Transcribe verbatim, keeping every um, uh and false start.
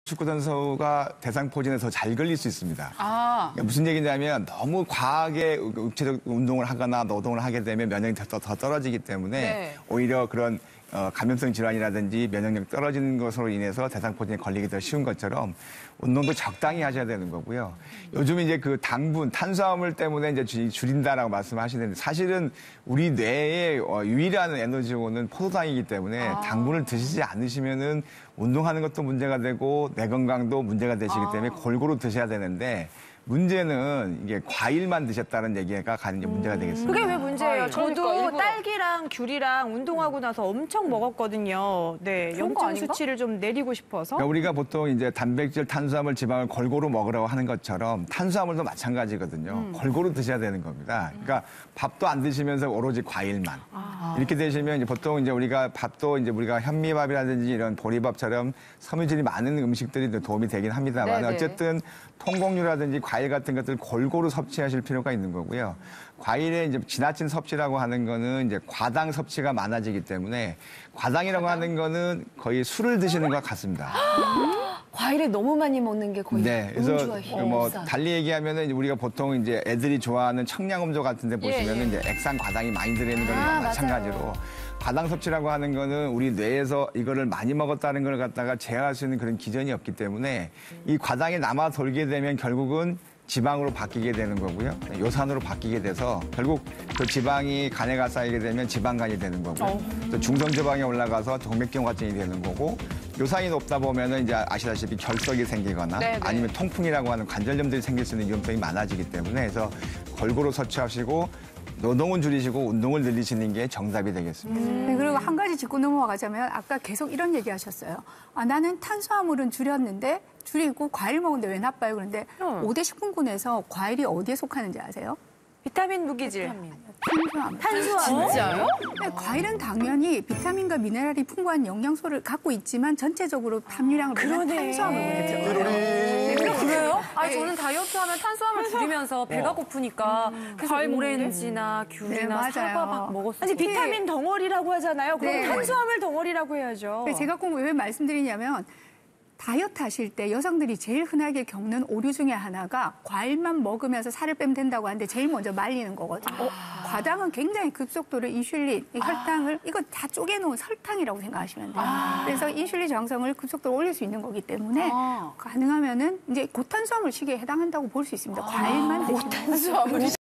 축구 선수가 대상포진에 더 잘 걸릴 수 있습니다. 아. 그러니까 무슨 얘기냐면 너무 과하게 육체적 운동을 하거나 노동을 하게 되면 면역력이 더, 더 떨어지기 때문에 네. 오히려 그런 어, 감염성 질환이라든지 면역력 떨어지는 것으로 인해서 대상포진에 걸리기 더 쉬운 것처럼 운동도 적당히 하셔야 되는 거고요. 요즘 이제 그 당분, 탄수화물 때문에 이제 줄- 줄인다라고 말씀하시는데 사실은 우리 뇌의 어, 유일한 에너지원은 포도당이기 때문에 아. 당분을 드시지 않으시면은 운동하는 것도 문제가 되고 뇌 건강도 문제가 되시기 때문에 골고루 드셔야 되는데 문제는 이게 과일만 드셨다는 얘기가 가는 게 문제가 되겠습니다. 그게 왜 문제예요? 과일. 저도 그러니까 일부러. 딸기랑 귤이랑 운동하고 나서 엄청 먹었거든요. 네, 그런 거 염증 아닌가? 수치를 좀 내리고 싶어서. 그러니까 우리가 보통 이제 단백질, 탄수화물, 지방을 골고루 먹으라고 하는 것처럼 탄수화물도 마찬가지거든요. 음. 골고루 드셔야 되는 겁니다. 그러니까 밥도 안 드시면서 오로지 과일만. 아. 이렇게 되시면 이제 보통 이제 우리가 밥도 이제 우리가 현미밥이라든지 이런 보리밥처럼 섬유질이 많은 음식들이 도움이 되긴 합니다만 네네. 어쨌든 통곡류라든지 과일 같은 것들 골고루 섭취하실 필요가 있는 거고요. 과일의 이제 지나친 섭취라고 하는 거는 이제 과당 섭취가 많아지기 때문에 과당이라고 하는 거는 거의 술을 드시는 것 같습니다. 과일을 너무 많이 먹는 게 거의 네, 그래서 음주와 뭐 비슷한. 달리 얘기하면은 이제 우리가 보통 이제 애들이 좋아하는 청량음료 같은데 보시면은 예. 이제 액상 과당이 많이 들어있는 거는 아, 마찬가지로 맞아요. 과당 섭취라고 하는 거는 우리 뇌에서 이거를 많이 먹었다는 걸 갖다가 제어할 수 있는 그런 기전이 없기 때문에 이 과당이 남아 돌게 되면 결국은 지방으로 바뀌게 되는 거고요. 요산으로 바뀌게 돼서 결국 그 지방이 간에 가 쌓이게 되면 지방간이 되는 거고요. 또 중성지방에 올라가서 동맥경화증이 되는 거고 요산이 높다 보면은 이제 아시다시피 결석이 생기거나 네네. 아니면 통풍이라고 하는 관절염들이 생길 수 있는 위험성이 많아지기 때문에 그래서 골고루 섭취하시고 노동은 줄이시고 운동을 늘리시는 게 정답이 되겠습니다. 네, 그리고 한 가지 짚고 넘어가자면 아까 계속 이런 얘기 하셨어요. 아, 나는 탄수화물은 줄였는데 줄이고 과일 먹는데 왜 나빠요? 그런데 음. 오 대 식품군에서 과일이 어디에 속하는지 아세요? 비타민 무기질. 탄수화물. 탄수화물. 진짜요? 네, 과일은 당연히 비타민과 미네랄이 풍부한 영양소를 갖고 있지만 전체적으로 함유량을 보면 그러네. 탄수화물에 들어가요. 네, 그래요? 아 네. 저는 다이어트 하면 탄수화물 줄이면서 배가 고프니까 그래서 과일 먹는데? 오렌지나 네, 귤이나 맞아요. 사과 막 먹었어요. 아니 비타민 덩어리라고 하잖아요. 그럼 네. 탄수화물 덩어리라고 해야죠. 근데 제가 꼭 왜 말씀드리냐면 다이어트 하실 때 여성들이 제일 흔하게 겪는 오류 중에 하나가 과일만 먹으면서 살을 빼면 된다고 하는데 제일 먼저 말리는 거거든요. 어, 과당은 굉장히 급속도로 인슐린, 이 혈당을 이거 다 쪼개놓은 설탕이라고 생각하시면 돼요. 그래서 인슐린 저항성을 급속도로 올릴 수 있는 거기 때문에 아. 가능하면은 이제 고탄수화물 식에 해당한다고 볼 수 있습니다. 과일만 드시면. 탄수화물이